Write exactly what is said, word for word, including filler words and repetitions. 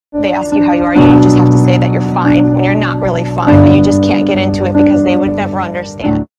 They ask you how you are, you just have to say that you're fine when you're not really fine, but you just can't get into it because they would never understand.